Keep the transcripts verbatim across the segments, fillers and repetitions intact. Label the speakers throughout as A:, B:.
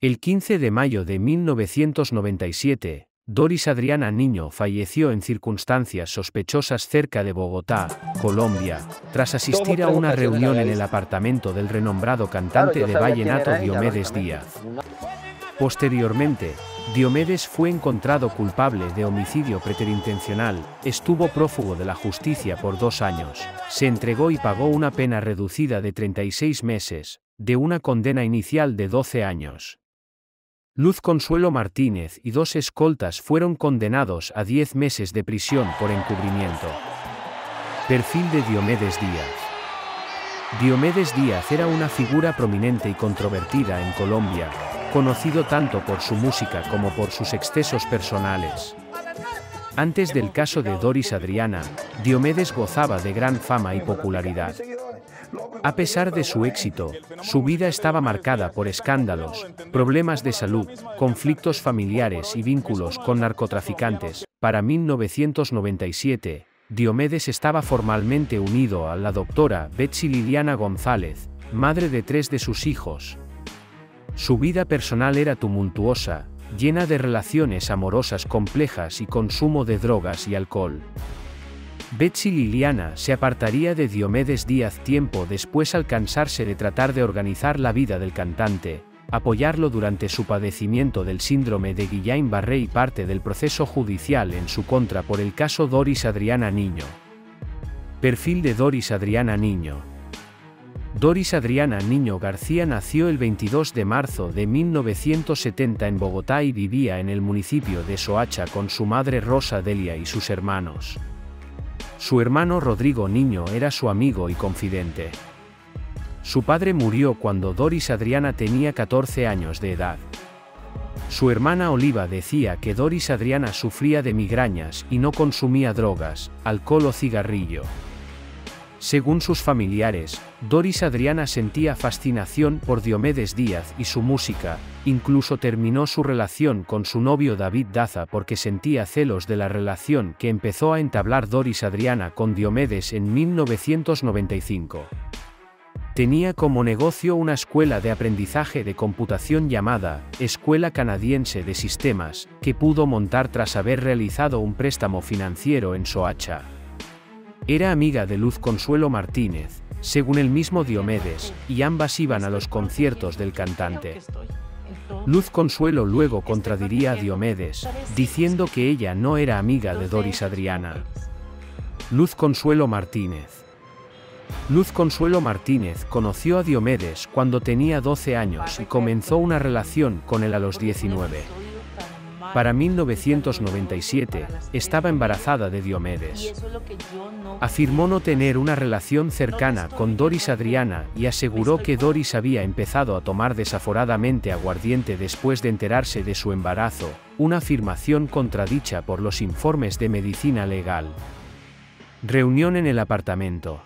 A: El quince de mayo de mil novecientos noventa y siete, Doris Adriana Niño falleció en circunstancias sospechosas cerca de Bogotá, Colombia, tras asistir a una reunión en el apartamento del renombrado cantante de vallenato Diomedes Díaz. Posteriormente, Diomedes fue encontrado culpable de homicidio preterintencional, estuvo prófugo de la justicia por dos años, se entregó y pagó una pena reducida de treinta y seis meses, de una condena inicial de doce años. Luz Consuelo Martínez y dos escoltas fueron condenados a diez meses de prisión por encubrimiento. Perfil de Diomedes Díaz. Diomedes Díaz era una figura prominente y controvertida en Colombia, conocido tanto por su música como por sus excesos personales. Antes del caso de Doris Adriana, Diomedes gozaba de gran fama y popularidad. A pesar de su éxito, su vida estaba marcada por escándalos, problemas de salud, conflictos familiares y vínculos con narcotraficantes. Para mil novecientos noventa y siete, Diomedes estaba formalmente unido a la doctora Betsy Liliana González, madre de tres de sus hijos. Su vida personal era tumultuosa, llena de relaciones amorosas complejas y consumo de drogas y alcohol. Betsy Liliana se apartaría de Diomedes Díaz tiempo después al cansarse de tratar de organizar la vida del cantante, apoyarlo durante su padecimiento del síndrome de Guillain-Barré y parte del proceso judicial en su contra por el caso Doris Adriana Niño. Perfil de Doris Adriana Niño. Doris Adriana Niño García nació el veintidós de marzo de mil novecientos setenta en Bogotá y vivía en el municipio de Soacha con su madre Rosa Delia y sus hermanos. Su hermano Rodrigo Niño era su amigo y confidente. Su padre murió cuando Doris Adriana tenía catorce años de edad. Su hermana Oliva decía que Doris Adriana sufría de migrañas y no consumía drogas, alcohol o cigarrillo. Según sus familiares, Doris Adriana sentía fascinación por Diomedes Díaz y su música, incluso terminó su relación con su novio David Daza porque sentía celos de la relación que empezó a entablar Doris Adriana con Diomedes en mil novecientos noventa y cinco. Tenía como negocio una escuela de aprendizaje de computación llamada Escuela Canadiense de Sistemas, que pudo montar tras haber realizado un préstamo financiero en Soacha. Era amiga de Luz Consuelo Martínez, según el mismo Diomedes, y ambas iban a los conciertos del cantante. Luz Consuelo luego contradiría a Diomedes, diciendo que ella no era amiga de Doris Adriana. Luz Consuelo Martínez. Luz Consuelo Martínez conoció a Diomedes cuando tenía doce años y comenzó una relación con él a los diecinueve. Para mil novecientos noventa y siete, estaba embarazada de Diomedes. Afirmó no tener una relación cercana con Doris Adriana y aseguró que Doris había empezado a tomar desaforadamente aguardiente después de enterarse de su embarazo, una afirmación contradicha por los informes de medicina legal. Reunión en el apartamento.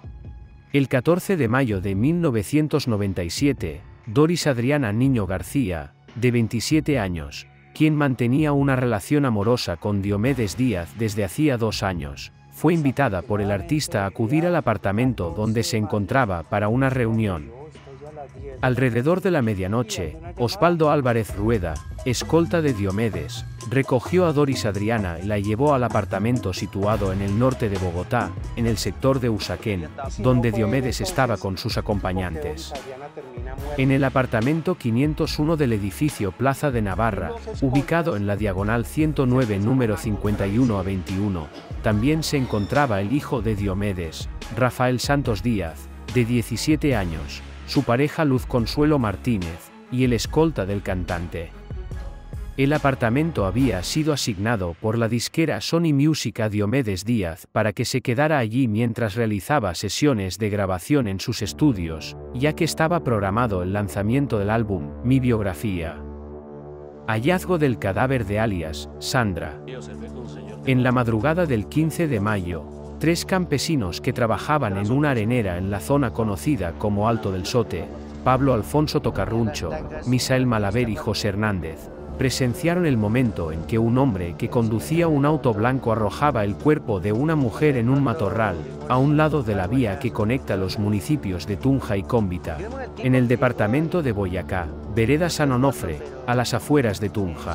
A: El catorce de mayo de mil novecientos noventa y siete, Doris Adriana Niño García, de veintisiete años, quien mantenía una relación amorosa con Diomedes Díaz desde hacía dos años, fue invitada por el artista a acudir al apartamento donde se encontraba para una reunión. Alrededor de la medianoche, Osvaldo Álvarez Rueda, escolta de Diomedes, recogió a Doris Adriana y la llevó al apartamento situado en el norte de Bogotá, en el sector de Usaquén, donde Diomedes estaba con sus acompañantes. En el apartamento quinientos uno del edificio Plaza de Navarra, ubicado en la diagonal ciento nueve número cincuenta y uno a veintiuno, también se encontraba el hijo de Diomedes, Rafael Santos Díaz, de diecisiete años, su pareja Luz Consuelo Martínez, y el escolta del cantante. El apartamento había sido asignado por la disquera Sony Music a Diomedes Díaz para que se quedara allí mientras realizaba sesiones de grabación en sus estudios, ya que estaba programado el lanzamiento del álbum Mi Biografía. Hallazgo del cadáver de alias Sandra. En la madrugada del quince de mayo, tres campesinos que trabajaban en una arenera en la zona conocida como Alto del Sote, Pablo Alfonso Tocarruncho, Misael Malaver y José Hernández, presenciaron el momento en que un hombre que conducía un auto blanco arrojaba el cuerpo de una mujer en un matorral, a un lado de la vía que conecta los municipios de Tunja y Cómbita, en el departamento de Boyacá. vereda San Onofre, a las afueras de Tunja.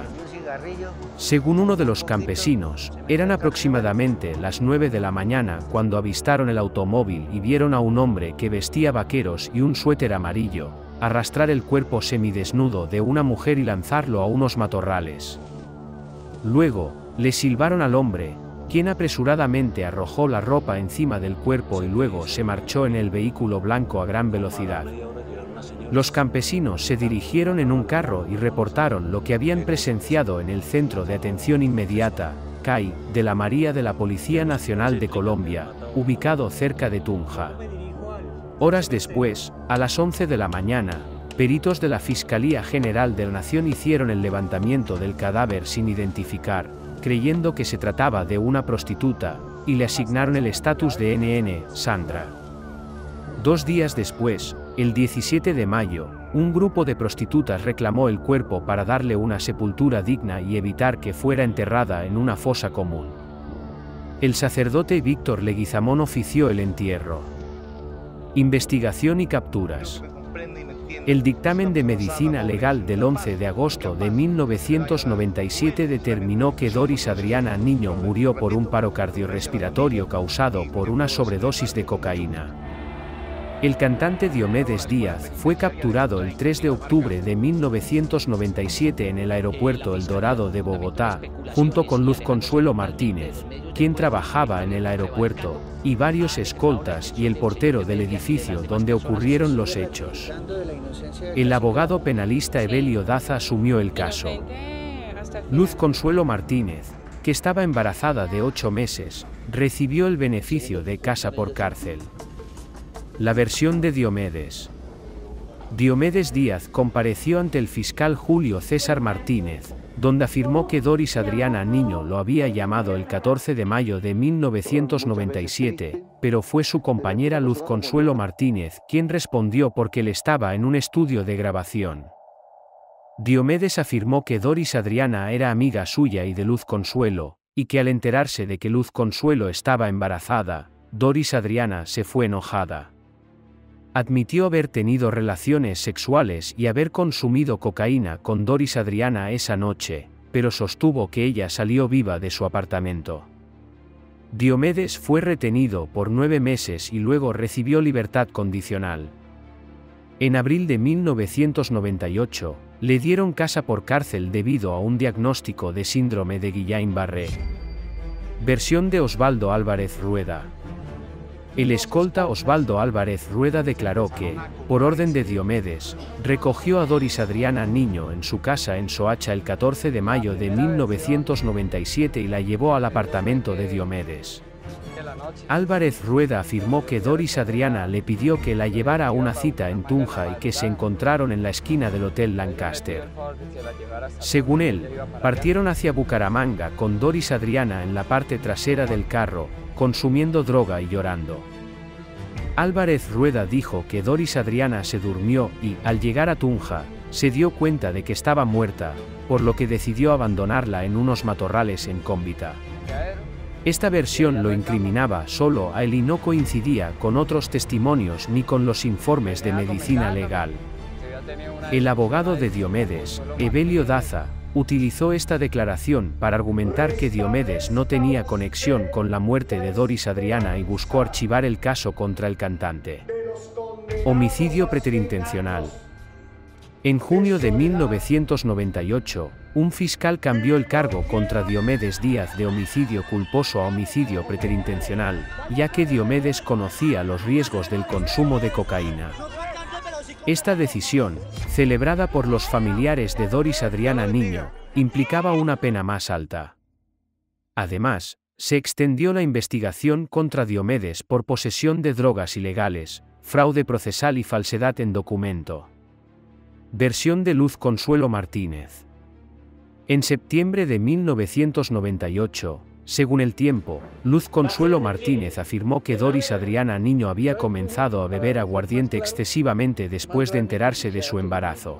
A: Según uno de los campesinos, eran aproximadamente las nueve de la mañana cuando avistaron el automóvil y vieron a un hombre que vestía vaqueros y un suéter amarillo, arrastrar el cuerpo semidesnudo de una mujer y lanzarlo a unos matorrales. Luego, le silbaron al hombre, quien apresuradamente arrojó la ropa encima del cuerpo y luego se marchó en el vehículo blanco a gran velocidad. Los campesinos se dirigieron en un carro y reportaron lo que habían presenciado en el Centro de Atención Inmediata, C A I, de la María de la Policía Nacional de Colombia, ubicado cerca de Tunja. Horas después, a las once de la mañana, peritos de la Fiscalía General de la Nación hicieron el levantamiento del cadáver sin identificar, creyendo que se trataba de una prostituta, y le asignaron el estatus de N N, Sandra. Dos días después, el diecisiete de mayo, un grupo de prostitutas reclamó el cuerpo para darle una sepultura digna y evitar que fuera enterrada en una fosa común. El sacerdote Víctor Leguizamón ofició el entierro. Investigación y capturas. El dictamen de medicina legal del once de agosto de mil novecientos noventa y siete determinó que Doris Adriana Niño murió por un paro cardiorrespiratorio causado por una sobredosis de cocaína. El cantante Diomedes Díaz fue capturado el tres de octubre de mil novecientos noventa y siete en el aeropuerto El Dorado de Bogotá, junto con Luz Consuelo Martínez, quien trabajaba en el aeropuerto, y varios escoltas y el portero del edificio donde ocurrieron los hechos. El abogado penalista Evelio Daza asumió el caso. Luz Consuelo Martínez, que estaba embarazada de ocho meses, recibió el beneficio de casa por cárcel. La versión de Diomedes. Diomedes Díaz compareció ante el fiscal Julio César Martínez, donde afirmó que Doris Adriana Niño lo había llamado el catorce de mayo de mil novecientos noventa y siete, pero fue su compañera Luz Consuelo Martínez quien respondió porque él estaba en un estudio de grabación. Diomedes afirmó que Doris Adriana era amiga suya y de Luz Consuelo, y que al enterarse de que Luz Consuelo estaba embarazada, Doris Adriana se fue enojada. Admitió haber tenido relaciones sexuales y haber consumido cocaína con Doris Adriana esa noche, pero sostuvo que ella salió viva de su apartamento. Diomedes fue retenido por nueve meses y luego recibió libertad condicional. En abril de mil novecientos noventa y ocho, le dieron casa por cárcel debido a un diagnóstico de síndrome de Guillain-Barré. Versión de Osvaldo Álvarez Rueda. El escolta Osvaldo Álvarez Rueda declaró que, por orden de Diomedes, recogió a Doris Adriana Niño en su casa en Soacha el catorce de mayo de mil novecientos noventa y siete y la llevó al apartamento de Diomedes. Álvarez Rueda afirmó que Doris Adriana le pidió que la llevara a una cita en Tunja y que se encontraron en la esquina del Hotel Lancaster. Según él, partieron hacia Bucaramanga con Doris Adriana en la parte trasera del carro, consumiendo droga y llorando. Álvarez Rueda dijo que Doris Adriana se durmió y, al llegar a Tunja, se dio cuenta de que estaba muerta, por lo que decidió abandonarla en unos matorrales en Cómbita. Esta versión lo incriminaba solo a él y no coincidía con otros testimonios ni con los informes de medicina legal. El abogado de Diomedes, Evelio Daza, utilizó esta declaración para argumentar que Diomedes no tenía conexión con la muerte de Doris Adriana y buscó archivar el caso contra el cantante. Homicidio preterintencional. En junio de mil novecientos noventa y ocho, un fiscal cambió el cargo contra Diomedes Díaz de homicidio culposo a homicidio preterintencional, ya que Diomedes conocía los riesgos del consumo de cocaína. Esta decisión, celebrada por los familiares de Doris Adriana Niño, implicaba una pena más alta. Además, se extendió la investigación contra Diomedes por posesión de drogas ilegales, fraude procesal y falsedad en documento. Versión de Luz Consuelo Martínez. En septiembre de mil novecientos noventa y ocho, según El Tiempo, Luz Consuelo Martínez afirmó que Doris Adriana Niño había comenzado a beber aguardiente excesivamente después de enterarse de su embarazo.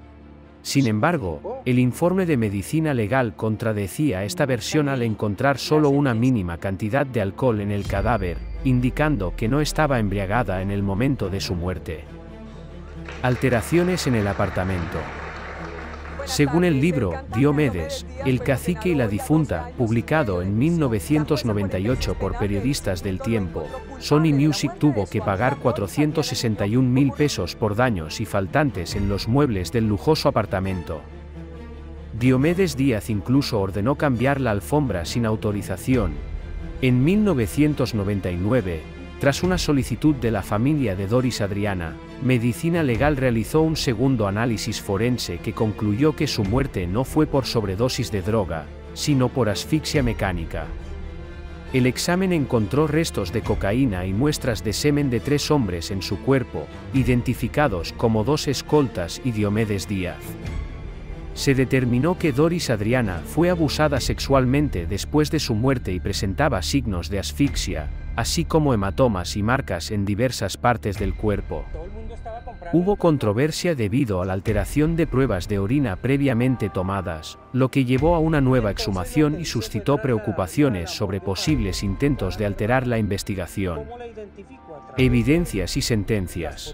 A: Sin embargo, el informe de medicina legal contradecía esta versión al encontrar solo una mínima cantidad de alcohol en el cadáver, indicando que no estaba embriagada en el momento de su muerte. Alteraciones en el apartamento. Según el libro Diomedes, el cacique y la difunta, publicado en mil novecientos noventa y ocho por periodistas del tiempo, Sony Music tuvo que pagar cuatrocientos sesenta y un mil pesos por daños y faltantes en los muebles del lujoso apartamento. Diomedes Díaz incluso ordenó cambiar la alfombra sin autorización. En mil novecientos noventa y nueve, tras una solicitud de la familia de Doris Adriana, Medicina Legal realizó un segundo análisis forense que concluyó que su muerte no fue por sobredosis de droga, sino por asfixia mecánica. El examen encontró restos de cocaína y muestras de semen de tres hombres en su cuerpo, identificados como dos escoltas y Diomedes Díaz. Se determinó que Doris Adriana fue abusada sexualmente después de su muerte y presentaba signos de asfixia, así como hematomas y marcas en diversas partes del cuerpo. Hubo controversia debido a la alteración de pruebas de orina previamente tomadas, lo que llevó a una nueva exhumación y suscitó preocupaciones sobre posibles intentos de alterar la investigación. Evidencias y sentencias.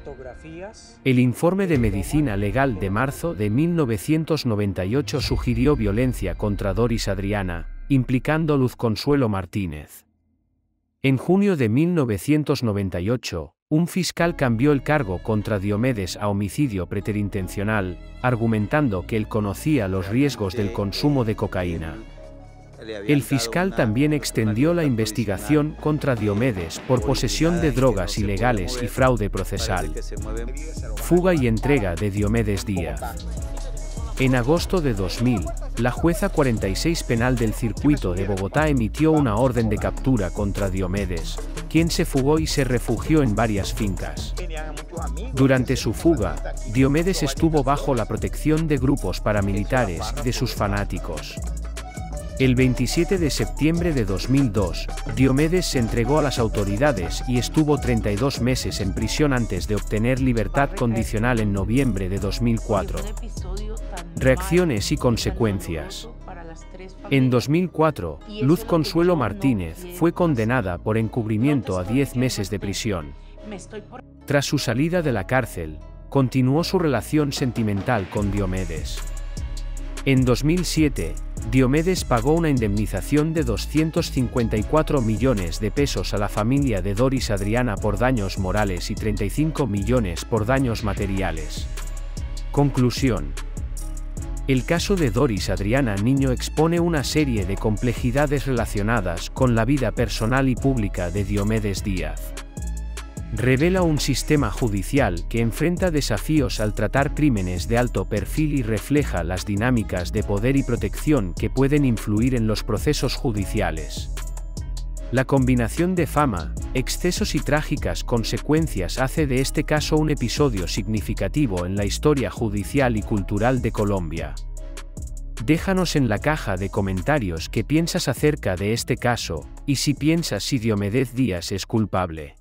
A: El informe de Medicina Legal de marzo de mil novecientos noventa y ocho sugirió violencia contra Doris Adriana, implicando Luz Consuelo Martínez. En junio de mil novecientos noventa y ocho, un fiscal cambió el cargo contra Diomedes a homicidio preterintencional, argumentando que él conocía los riesgos del consumo de cocaína. El fiscal también extendió la investigación contra Diomedes por posesión de drogas ilegales y fraude procesal. Fuga y entrega de Diomedes Díaz. En agosto de dos mil, la jueza cuarenta y seis penal del circuito de Bogotá emitió una orden de captura contra Diomedes, quien se fugó y se refugió en varias fincas. Durante su fuga, Diomedes estuvo bajo la protección de grupos paramilitares y de sus fanáticos. El veintisiete de septiembre de dos mil dos, Diomedes se entregó a las autoridades y estuvo treinta y dos meses en prisión antes de obtener libertad condicional en noviembre de dos mil cuatro. Reacciones y consecuencias. En dos mil cuatro, Luz Consuelo Martínez fue condenada por encubrimiento a diez meses de prisión. Tras su salida de la cárcel, continuó su relación sentimental con Diomedes. En dos mil siete, Diomedes pagó una indemnización de doscientos cincuenta y cuatro millones de pesos a la familia de Doris Adriana por daños morales y treinta y cinco millones por daños materiales. Conclusión. El caso de Doris Adriana Niño expone una serie de complejidades relacionadas con la vida personal y pública de Diomedes Díaz. Revela un sistema judicial que enfrenta desafíos al tratar crímenes de alto perfil y refleja las dinámicas de poder y protección que pueden influir en los procesos judiciales. La combinación de fama, excesos y trágicas consecuencias hace de este caso un episodio significativo en la historia judicial y cultural de Colombia. Déjanos en la caja de comentarios qué piensas acerca de este caso, y si piensas si Diomedes Díaz es culpable.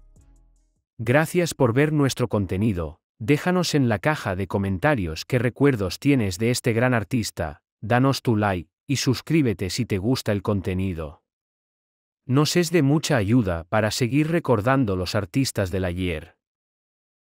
A: Gracias por ver nuestro contenido, déjanos en la caja de comentarios qué recuerdos tienes de este gran artista, danos tu like, y suscríbete si te gusta el contenido. Nos es de mucha ayuda para seguir recordando los artistas del ayer.